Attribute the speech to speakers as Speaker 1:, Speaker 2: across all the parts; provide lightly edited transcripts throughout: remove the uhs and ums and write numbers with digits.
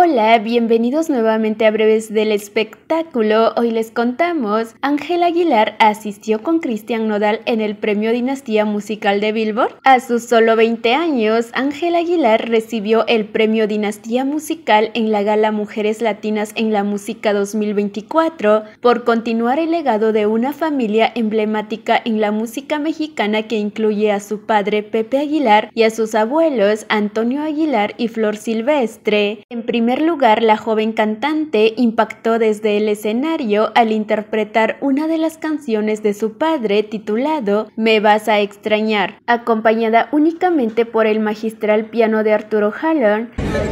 Speaker 1: Hola, bienvenidos nuevamente a Breves del Espectáculo. Hoy les contamos, Ángela Aguilar asistió con Cristian Nodal en el premio Dinastía Musical de Billboard. A sus solo 20 años, Ángela Aguilar recibió el premio Dinastía Musical en la gala Mujeres Latinas en la Música 2024 por continuar el legado de una familia emblemática en la música mexicana que incluye a su padre Pepe Aguilar y a sus abuelos Antonio Aguilar y Flor Silvestre. En primer lugar, la joven cantante impactó desde el escenario al interpretar una de las canciones de su padre titulado Me vas a extrañar, acompañada únicamente por el magistral piano de Arturo Hallón.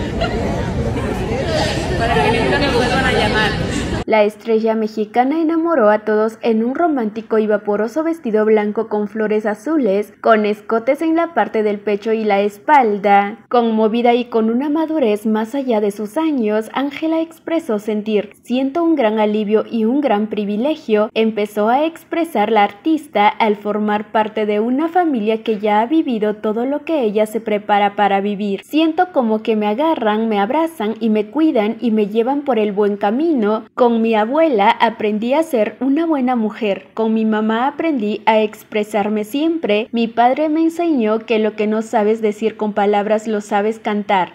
Speaker 2: Para que nunca me vuelvan a llamar.
Speaker 1: La estrella mexicana enamoró a todos en un romántico y vaporoso vestido blanco con flores azules, con escotes en la parte del pecho y la espalda. Conmovida y con una madurez más allá de sus años, Ángela expresó sentir: siento un gran alivio y un gran privilegio, empezó a expresar la artista al formar parte de una familia que ya ha vivido todo lo que ella se prepara para vivir. Siento como que me agarran, me abrazan y me cuidan y me llevan por el buen camino. Con mi abuela aprendí a ser una buena mujer, con mi mamá aprendí a expresarme siempre, mi padre me enseñó que lo que no sabes decir con palabras lo sabes cantar.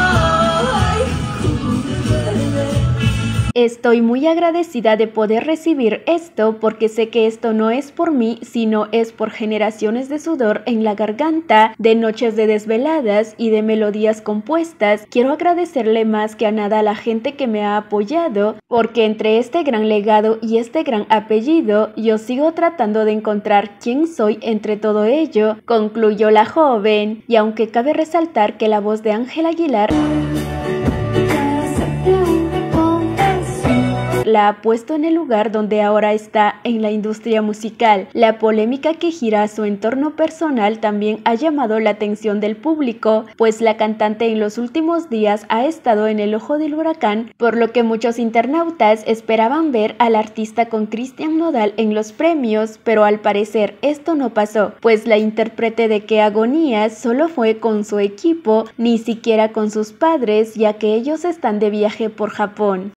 Speaker 1: Estoy muy agradecida de poder recibir esto porque sé que esto no es por mí, sino es por generaciones de sudor en la garganta, de noches de desveladas y de melodías compuestas. Quiero agradecerle más que a nada a la gente que me ha apoyado, porque entre este gran legado y este gran apellido, yo sigo tratando de encontrar quién soy entre todo ello, concluyó la joven. Y aunque cabe resaltar que la voz de Ángela Aguilar la ha puesto en el lugar donde ahora está en la industria musical, la polémica que gira a su entorno personal también ha llamado la atención del público, pues la cantante en los últimos días ha estado en el ojo del huracán, por lo que muchos internautas esperaban ver al artista con Cristian Nodal en los premios, pero al parecer esto no pasó, pues la intérprete de Qué Agonía solo fue con su equipo, ni siquiera con sus padres, ya que ellos están de viaje por Japón.